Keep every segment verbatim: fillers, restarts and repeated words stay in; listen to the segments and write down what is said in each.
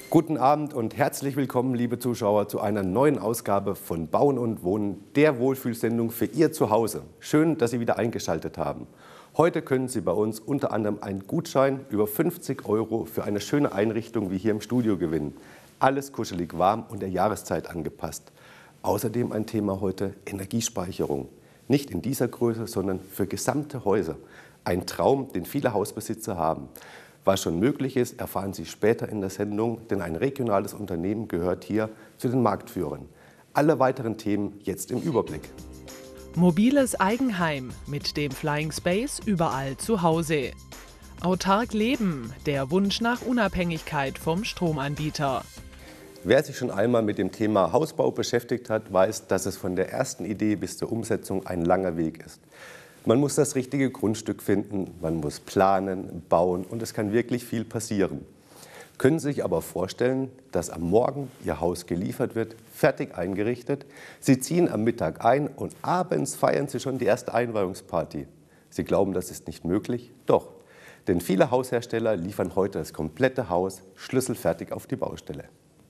Guten Abend und herzlich willkommen, liebe Zuschauer, zu einer neuen Ausgabe von Bauen und Wohnen, der Wohlfühlsendung für Ihr Zuhause. Schön, dass Sie wieder eingeschaltet haben. Heute können Sie bei uns unter anderem einen Gutschein über fünfzig Euro für eine schöne Einrichtung wie hier im Studio gewinnen. Alles kuschelig warm und der Jahreszeit angepasst. Außerdem ein Thema heute: Energiespeicherung. Nicht in dieser Größe, sondern für gesamte Häuser. Ein Traum, den viele Hausbesitzer haben. Was schon möglich ist, erfahren Sie später in der Sendung, denn ein regionales Unternehmen gehört hier zu den Marktführern. Alle weiteren Themen jetzt im Überblick. Mobiles Eigenheim mit dem Flying Space überall zu Hause. Autark leben, der Wunsch nach Unabhängigkeit vom Stromanbieter. Wer sich schon einmal mit dem Thema Hausbau beschäftigt hat, weiß, dass es von der ersten Idee bis zur Umsetzung ein langer Weg ist. Man muss das richtige Grundstück finden, man muss planen, bauen und es kann wirklich viel passieren. Können Sie sich aber vorstellen, dass am Morgen Ihr Haus geliefert wird, fertig eingerichtet, Sie ziehen am Mittag ein und abends feiern Sie schon die erste Einweihungsparty. Sie glauben, das ist nicht möglich? Doch, denn viele Haushersteller liefern heute das komplette Haus schlüsselfertig auf die Baustelle.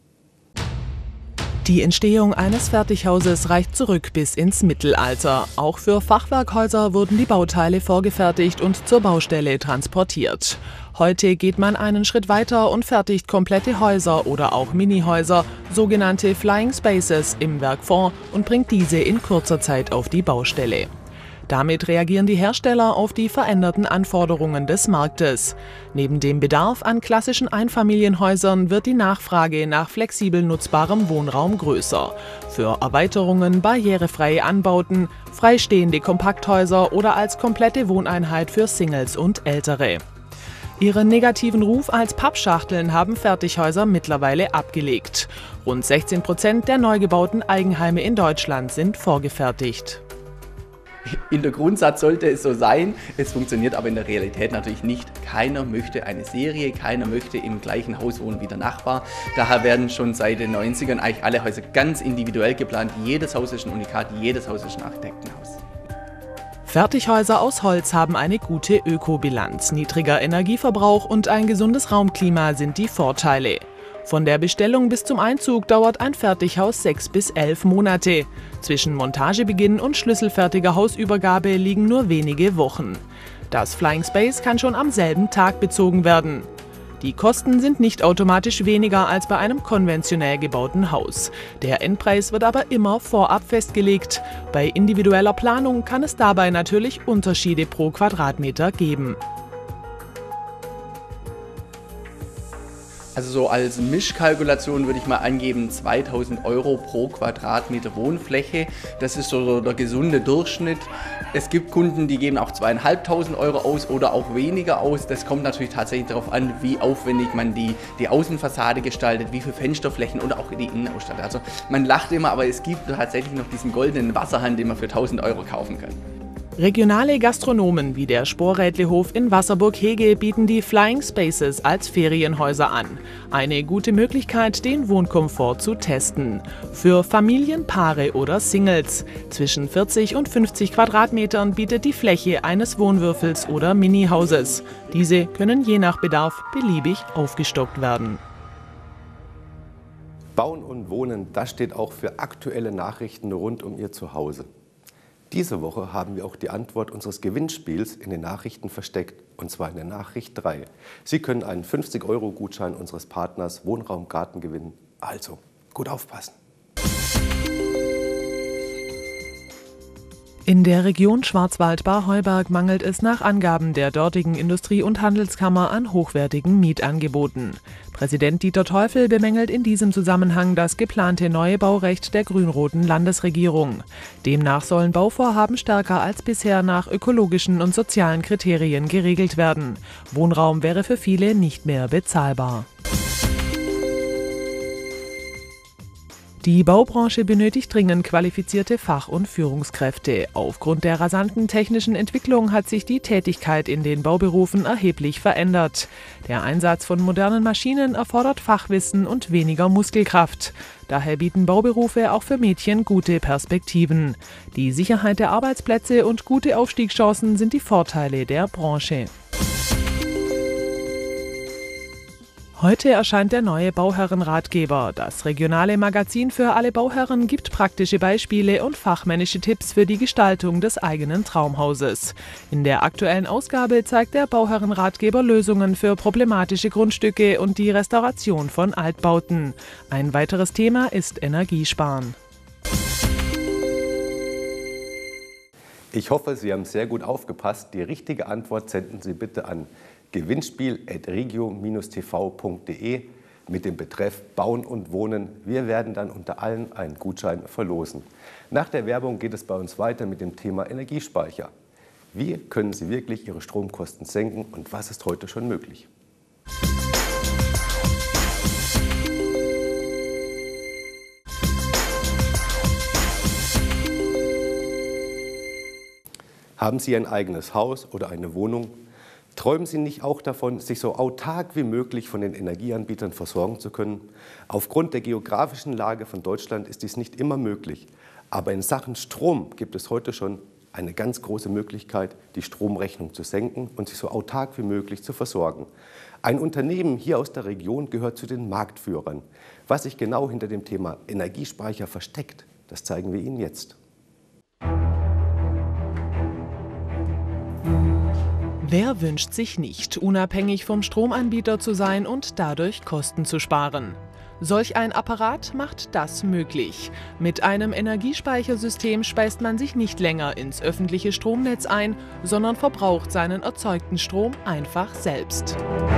Die Entstehung eines Fertighauses reicht zurück bis ins Mittelalter. Auch für Fachwerkhäuser wurden die Bauteile vorgefertigt und zur Baustelle transportiert. Heute geht man einen Schritt weiter und fertigt komplette Häuser oder auch Minihäuser, sogenannte Flying Spaces, im Werk vor und bringt diese in kurzer Zeit auf die Baustelle. Damit reagieren die Hersteller auf die veränderten Anforderungen des Marktes. Neben dem Bedarf an klassischen Einfamilienhäusern wird die Nachfrage nach flexibel nutzbarem Wohnraum größer. Für Erweiterungen, barrierefreie Anbauten, freistehende Kompakthäuser oder als komplette Wohneinheit für Singles und Ältere. Ihren negativen Ruf als Pappschachteln haben Fertighäuser mittlerweile abgelegt. Rund sechzehn Prozent der neu gebauten Eigenheime in Deutschland sind vorgefertigt. In der Grundsatz sollte es so sein, es funktioniert aber in der Realität natürlich nicht. Keiner möchte eine Serie, keiner möchte im gleichen Haus wohnen wie der Nachbar. Daher werden schon seit den neunzigern eigentlich alle Häuser ganz individuell geplant. Jedes Haus ist ein Unikat, jedes Haus ist ein Architektenhaus. Fertighäuser aus Holz haben eine gute Ökobilanz. Niedriger Energieverbrauch und ein gesundes Raumklima sind die Vorteile. Von der Bestellung bis zum Einzug dauert ein Fertighaus sechs bis elf Monate. Zwischen Montagebeginn und schlüsselfertiger Hausübergabe liegen nur wenige Wochen. Das Flying Space kann schon am selben Tag bezogen werden. Die Kosten sind nicht automatisch weniger als bei einem konventionell gebauten Haus. Der Endpreis wird aber immer vorab festgelegt. Bei individueller Planung kann es dabei natürlich Unterschiede pro Quadratmeter geben. Also so als Mischkalkulation würde ich mal angeben zweitausend Euro pro Quadratmeter Wohnfläche. Das ist so der gesunde Durchschnitt. Es gibt Kunden, die geben auch zweitausendfünfhundert Euro aus oder auch weniger aus. Das kommt natürlich tatsächlich darauf an, wie aufwendig man die, die Außenfassade gestaltet, wie viele Fensterflächen und auch die Innenausstattung. Also man lacht immer, aber es gibt tatsächlich noch diesen goldenen Wasserhahn, den man für tausend Euro kaufen kann. Regionale Gastronomen wie der Sporrädlehof in Wasserburg-Hege bieten die Flying Spaces als Ferienhäuser an. Eine gute Möglichkeit, den Wohnkomfort zu testen. Für Familien, Paare oder Singles. Zwischen vierzig und fünfzig Quadratmetern bietet die Fläche eines Wohnwürfels oder Minihauses. Diese können je nach Bedarf beliebig aufgestockt werden. Bauen und Wohnen, das steht auch für aktuelle Nachrichten rund um Ihr Zuhause. Diese Woche haben wir auch die Antwort unseres Gewinnspiels in den Nachrichten versteckt, und zwar in der Nachricht drei. Sie können einen fünfzig Euro Gutschein unseres Partners Wohnraum Garten gewinnen. Also, gut aufpassen. In der Region Schwarzwald-Bar-Heuberg mangelt es nach Angaben der dortigen Industrie- und Handelskammer an hochwertigen Mietangeboten. Präsident Dieter Teufel bemängelt in diesem Zusammenhang das geplante neue Baurecht der grün-roten Landesregierung. Demnach sollen Bauvorhaben stärker als bisher nach ökologischen und sozialen Kriterien geregelt werden. Wohnraum wäre für viele nicht mehr bezahlbar. Die Baubranche benötigt dringend qualifizierte Fach- und Führungskräfte. Aufgrund der rasanten technischen Entwicklung hat sich die Tätigkeit in den Bauberufen erheblich verändert. Der Einsatz von modernen Maschinen erfordert Fachwissen und weniger Muskelkraft. Daher bieten Bauberufe auch für Mädchen gute Perspektiven. Die Sicherheit der Arbeitsplätze und gute Aufstiegschancen sind die Vorteile der Branche. Heute erscheint der neue Bauherrenratgeber. Das regionale Magazin für alle Bauherren gibt praktische Beispiele und fachmännische Tipps für die Gestaltung des eigenen Traumhauses. In der aktuellen Ausgabe zeigt der Bauherrenratgeber Lösungen für problematische Grundstücke und die Restauration von Altbauten. Ein weiteres Thema ist Energiesparen. Ich hoffe, Sie haben sehr gut aufgepasst. Die richtige Antwort senden Sie bitte an gewinnspiel at regio Bindestrich t v punkt de mit dem Betreff Bauen und Wohnen. Wir werden dann unter allen einen Gutschein verlosen. Nach der Werbung geht es bei uns weiter mit dem Thema Energiespeicher. Wie können Sie wirklich Ihre Stromkosten senken und was ist heute schon möglich? Haben Sie ein eigenes Haus oder eine Wohnung? Träumen Sie nicht auch davon, sich so autark wie möglich von den Energieanbietern versorgen zu können? Aufgrund der geografischen Lage von Deutschland ist dies nicht immer möglich. Aber in Sachen Strom gibt es heute schon eine ganz große Möglichkeit, die Stromrechnung zu senken und sich so autark wie möglich zu versorgen. Ein Unternehmen hier aus der Region gehört zu den Marktführern. Was sich genau hinter dem Thema Energiespeicher versteckt, das zeigen wir Ihnen jetzt. Wer wünscht sich nicht, unabhängig vom Stromanbieter zu sein und dadurch Kosten zu sparen? Solch ein Apparat macht das möglich. Mit einem Energiespeichersystem speist man sich nicht länger ins öffentliche Stromnetz ein, sondern verbraucht seinen erzeugten Strom einfach selbst.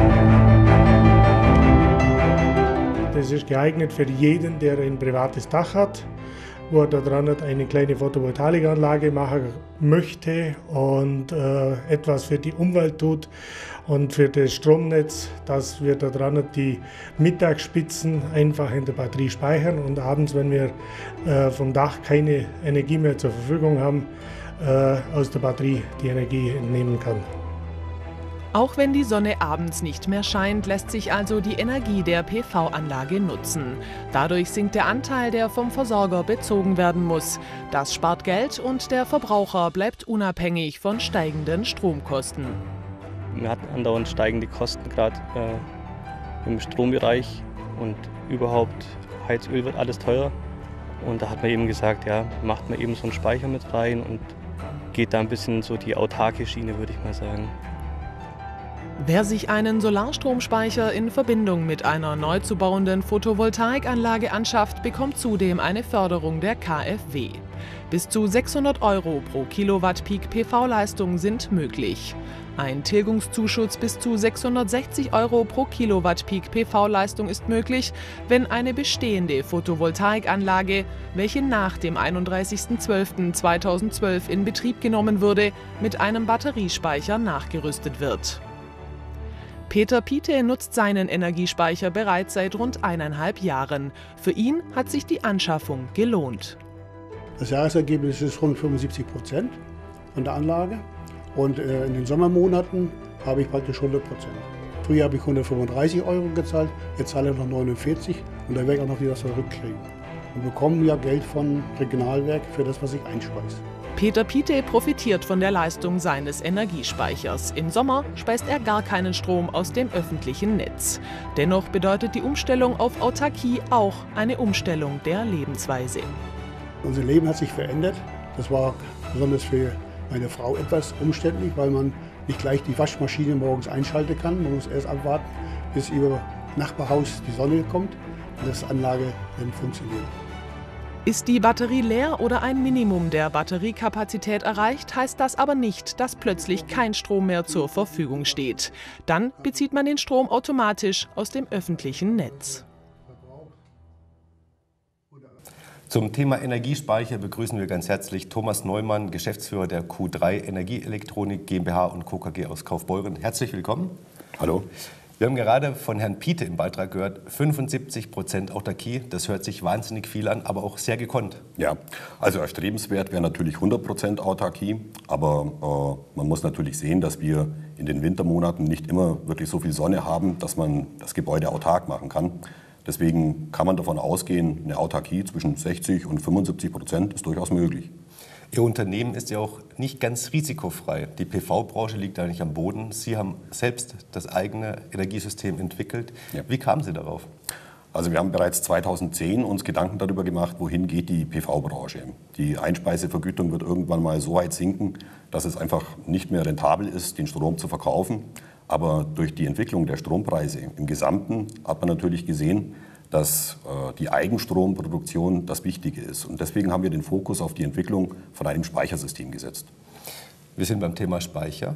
Das ist geeignet für jeden, der ein privates Dach hat, wo er da dran eine kleine Photovoltaikanlage machen möchte und äh, etwas für die Umwelt tut und für das Stromnetz, dass wir da dran die Mittagsspitzen einfach in der Batterie speichern und abends, wenn wir äh, vom Dach keine Energie mehr zur Verfügung haben, äh, aus der Batterie die Energie entnehmen kann. Auch wenn die Sonne abends nicht mehr scheint, lässt sich also die Energie der P V-Anlage nutzen. Dadurch sinkt der Anteil, der vom Versorger bezogen werden muss. Das spart Geld und der Verbraucher bleibt unabhängig von steigenden Stromkosten. Wir hatten andauernd steigende Kosten, gerade äh, im Strombereich und überhaupt Heizöl wird alles teuer. Und da hat man eben gesagt, ja, macht man eben so einen Speicher mit rein und geht da ein bisschen so die autarke Schiene, würde ich mal sagen. Wer sich einen Solarstromspeicher in Verbindung mit einer neu zu bauenden Photovoltaikanlage anschafft, bekommt zudem eine Förderung der K f W. Bis zu sechshundert Euro pro Kilowatt Peak P V-Leistung sind möglich. Ein Tilgungszuschuss bis zu sechshundertsechzig Euro pro Kilowatt Peak P V-Leistung ist möglich, wenn eine bestehende Photovoltaikanlage, welche nach dem einunddreißigsten zwölften zweitausendzwölf in Betrieb genommen wurde, mit einem Batteriespeicher nachgerüstet wird. Peter Piete nutzt seinen Energiespeicher bereits seit rund eineinhalb Jahren. Für ihn hat sich die Anschaffung gelohnt. Das Jahresergebnis ist rund fünfundsiebzig Prozent von der Anlage und äh, in den Sommermonaten habe ich praktisch hundert Prozent. Früher habe ich hundertfünfunddreißig Euro gezahlt, jetzt zahle ich noch neunundvierzig und da werde ich auch noch wieder zurückkriegen. Wir bekommen ja Geld vom Regionalwerk für das, was ich einspeise. Peter Piete profitiert von der Leistung seines Energiespeichers. Im Sommer speist er gar keinen Strom aus dem öffentlichen Netz. Dennoch bedeutet die Umstellung auf Autarkie auch eine Umstellung der Lebensweise. Unser Leben hat sich verändert. Das war besonders für meine Frau etwas umständlich, weil man nicht gleich die Waschmaschine morgens einschalten kann. Man muss erst abwarten, bis über Nachbarhaus die Sonne kommt und das Anlage dann funktioniert. Ist die Batterie leer oder ein Minimum der Batteriekapazität erreicht, heißt das aber nicht, dass plötzlich kein Strom mehr zur Verfügung steht. Dann bezieht man den Strom automatisch aus dem öffentlichen Netz. Zum Thema Energiespeicher begrüßen wir ganz herzlich Thomas Neumann, Geschäftsführer der Q drei Energieelektronik GmbH und Co. K G aus Kaufbeuren. Herzlich willkommen. Hallo. Wir haben gerade von Herrn Piete im Beitrag gehört, fünfundsiebzig Prozent Autarkie. Das hört sich wahnsinnig viel an, aber auch sehr gekonnt. Ja, also erstrebenswert wäre natürlich hundert Prozent Autarkie. Aber äh, man muss natürlich sehen, dass wir in den Wintermonaten nicht immer wirklich so viel Sonne haben, dass man das Gebäude autark machen kann. Deswegen kann man davon ausgehen, eine Autarkie zwischen sechzig und fünfundsiebzig Prozent ist durchaus möglich. Ihr Unternehmen ist ja auch nicht ganz risikofrei. Die P V-Branche liegt eigentlich am Boden. Sie haben selbst das eigene Energiesystem entwickelt. Ja. Wie kamen Sie darauf? Also wir haben bereits zweitausendzehn uns Gedanken darüber gemacht, wohin geht die P V-Branche. Die Einspeisevergütung wird irgendwann mal so weit sinken, dass es einfach nicht mehr rentabel ist, den Strom zu verkaufen. Aber durch die Entwicklung der Strompreise im Gesamten hat man natürlich gesehen, dass äh, die Eigenstromproduktion das Wichtige ist. Und deswegen haben wir den Fokus auf die Entwicklung von einem Speichersystem gesetzt. Wir sind beim Thema Speicher.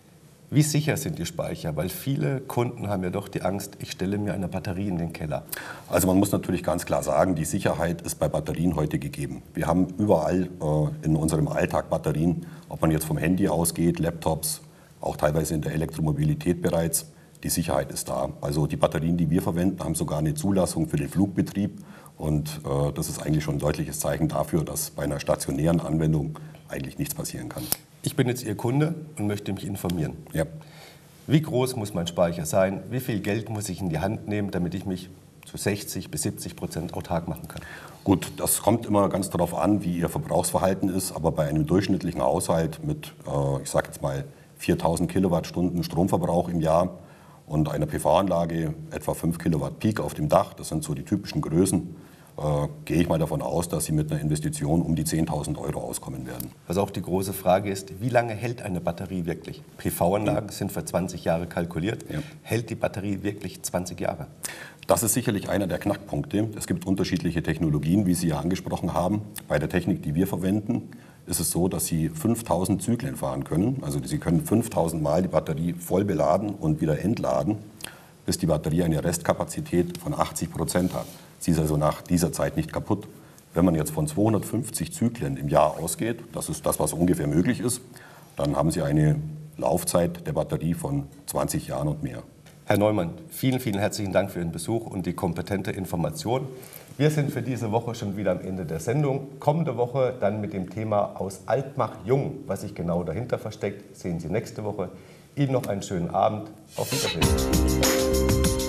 Wie sicher sind die Speicher? Weil viele Kunden haben ja doch die Angst, ich stelle mir eine Batterie in den Keller. Also man muss natürlich ganz klar sagen, die Sicherheit ist bei Batterien heute gegeben. Wir haben überall äh, in unserem Alltag Batterien, ob man jetzt vom Handy ausgeht, Laptops, auch teilweise in der Elektromobilität bereits. Die Sicherheit ist da. Also die Batterien, die wir verwenden, haben sogar eine Zulassung für den Flugbetrieb. Und äh, das ist eigentlich schon ein deutliches Zeichen dafür, dass bei einer stationären Anwendung eigentlich nichts passieren kann. Ich bin jetzt Ihr Kunde und möchte mich informieren. Ja. Wie groß muss mein Speicher sein? Wie viel Geld muss ich in die Hand nehmen, damit ich mich zu sechzig bis siebzig Prozent autark machen kann? Gut, das kommt immer ganz darauf an, wie Ihr Verbrauchsverhalten ist. Aber bei einem durchschnittlichen Haushalt mit, äh, ich sage jetzt mal, viertausend Kilowattstunden Stromverbrauch im Jahr und einer P V-Anlage etwa fünf Kilowatt Peak auf dem Dach, das sind so die typischen Größen, äh, gehe ich mal davon aus, dass Sie mit einer Investition um die zehntausend Euro auskommen werden. Was auch die große Frage ist, wie lange hält eine Batterie wirklich? P V-Anlagen sind für zwanzig Jahre kalkuliert. Ja. Hält die Batterie wirklich zwanzig Jahre? Das ist sicherlich einer der Knackpunkte. Es gibt unterschiedliche Technologien, wie Sie ja angesprochen haben. Bei der Technik, die wir verwenden, ist es so, dass Sie fünftausend Zyklen fahren können. Also Sie können fünftausend Mal die Batterie voll beladen und wieder entladen, bis die Batterie eine Restkapazität von achtzig Prozent hat. Sie ist also nach dieser Zeit nicht kaputt. Wenn man jetzt von zweihundertfünfzig Zyklen im Jahr ausgeht, das ist das, was ungefähr möglich ist, dann haben Sie eine Laufzeit der Batterie von zwanzig Jahren und mehr. Herr Neumann, vielen, vielen herzlichen Dank für Ihren Besuch und die kompetente Information. Wir sind für diese Woche schon wieder am Ende der Sendung. Kommende Woche dann mit dem Thema aus alt mach jung. Was sich genau dahinter versteckt, sehen Sie nächste Woche. Ihnen noch einen schönen Abend. Auf Wiedersehen.